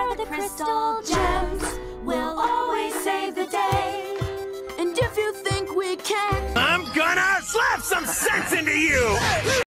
are the crystal gems. We'll always save the day. And if you think we can, I'm gonna slap some sense into you!